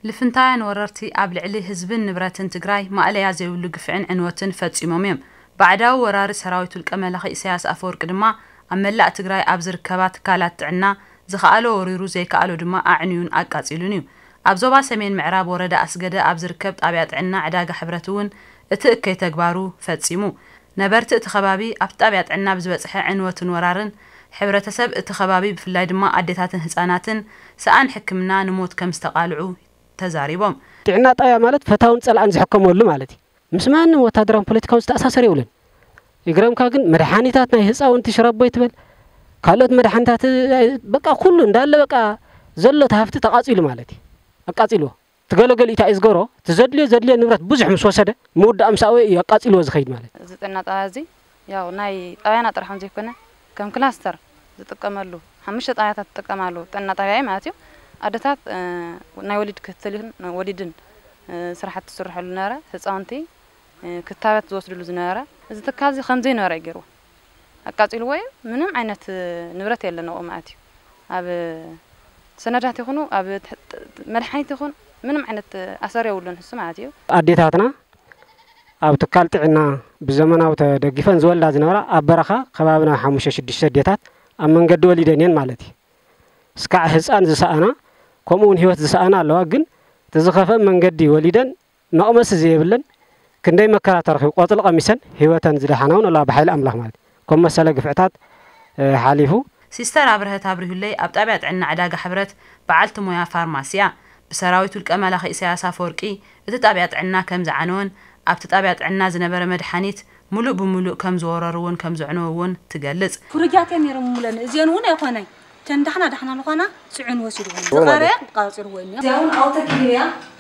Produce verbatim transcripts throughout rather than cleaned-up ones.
لفنتاين وررتي قبل عليه حزبن نبرتن تجراي ما عليها زي ولو قفعن عنوتن فتيموميم بعداو ورار سراويت القملخ إسياس أفورق دما أملا تجراي أبزر كبات كالات عنا زخالو وريرو زي كالو دما أعنيون أقاصيلونيو أبزوبا سمين معراب وردا أسجدا أبزر كبت أبيات عنا عداق حبرتون اتأكي تجبارو فتيمو نبرت اتخبابي أبتابيات عنا بزبصح عنوتن ورارن حبرتسب اتخبابي بفلاي دما أديتاتن حصاناتن سأن حكمنا نموت كم استقالعو تزاريبهم تعنا طايا مالت فتاون صلعن زحكمولو مالتي مسمان وتادران بوليتيكاو استأساسر يولن يغرمكا كن مدحانيتات ناي هصاون تشربو يتبل كالوت مدحانيتات بقى كله እንዳለ بقى زلو تهفتي تقاصيلو مالتي اقاصيلو تغلغل ايتا ازغرو تزدلي زدلي نبرت بزح مس وسده مود امساوي يقاصيلو زخيد مالتي زطنا طازي ያው ናይ ጣያና ጥርሐም ዘይኮነ ከም ክላስተር ዝጥቀመሉ ሓሙሽተ ጣያታት ዝጥቀማሉ ጥና ጣያይ ማለት እዩ አደታት ናይ ወሊድ ክትልን ወሊድን ስራሕት ትስርሐሉ ነራ ህፃውንቲ ክታበት ዝወስድሉ ዝነራ እዚ ተካዚ ከምዘይ ነራ ይገሩ አቃጺሉ ወይ ምንም አይነት ንብረት የለነው ማለት እዩ አብ ሰነዳት ይኹኑ አብ መድሓኒት ይኹን ምንም አይነት አሰር የውሉን ህስ ማለት እዩ አዴታትና አብ ተካል ጥዕና ብዘመናው ተደግፈን ዝወላ ዝነበራ አበረኻ ከባብና ሓሙሽተ ሽዱሽተ አዴታት ኣብ መንገዲ ወሊደን ማለት እዩ እስካዕ ህፃን ዝሰአና ከምኡን ህይወት ዝሰአና ኣለዋ ግን ተዝኸፈ መንገዲ ወሊደን መቕመስ ዘይብለን ክንደይ መከራ ተረኺቡ ቆጽል ቀሚሰን ህይወተን ዝደሓናውን ኣላ በሓይል ኣምላኽ ማለት ከም መሰለ ግፍዕታት ሓሊፉ ሲስተር አብረህት አብሪሁለይ ኣብ ጣብያ ጥዕና ዕዳጋ ሕብረት በዓልቲ ሞያ ፋርማሲያ ብሰራዊቱ ልቀመላኺ ኢሳያስ አፈወርቂ እቲ ጣብያ ጥዕና ከም ዝዓነወን ኣብ ጣብያ ጥዕና ዝነበረ መድሓኒት ሙሉእ ብሙሉእ ከም ዝወረሩውን ከም ዝዕነውውን ትገልጽ ፍሩጃተን ነይሮም ሙለን እዚን እውን ኣይኮነይ ተንዳሕና ዳሕና ለኾና ጽዑን ወሲድውን ዝቀረ ቃጽሩ ወይኒ እዚውን ኣውተኪያ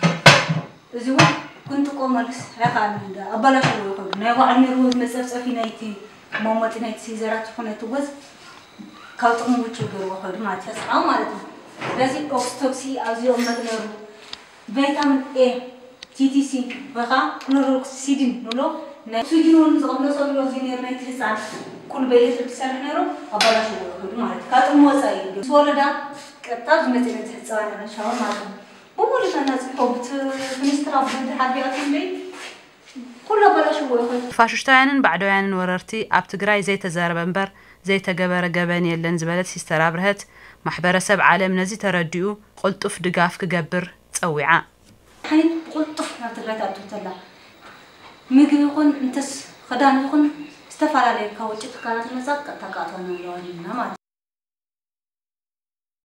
እዚውን كنت قوملس هاخان እንደ አባላሽ ነው ይሆን ናይ ባዓል ነሩ መጸፍጸፊ ናይቲ ማሞጥ ናይቲ ሲዘራት ሆነ ተወዝ ካውጥሙ ውጭ ገሩ ወኸድ ማለት ተስዓው ማለት ነው ለዚህ ኦክስቶክሲ አዚዮ መግነሩ ቪታሚን ኤ ቲቲሲ በኻ ክሎሮክሲዲን ኖሎ ናይሱጂኖን ዝቀመሰሉ ዚኔር ናይቲ ህፃን ኩል በየት ተሰርሕ ነሩ አባላሽ ነው ይሆን ማለት ካጥሙ ወጻይ ሶለዳ ቀጣብ ዝመጽነት ህፃን ሻው ማለት ነው بقولي أنا صحبت مستر عبد الحبيب لي كل بلاش هو فاششتاينن بعدويانن وررتي اب تግራይ زي تزاربنبر زي تجبر جبن يلن زبلت ሲስተር አብረህት ማህበረሰብ ዓለም ነዚ ተረዲኡ ቁልጡፍ ድጋፍ ክገብር ጸዊዓ حين ቁልጡፍ ናትረታ ተላ ምግብ ይኹን እንተስ خدان ይኹን استفعل عليك وجهك كانت مزق تقاطعنا لوننا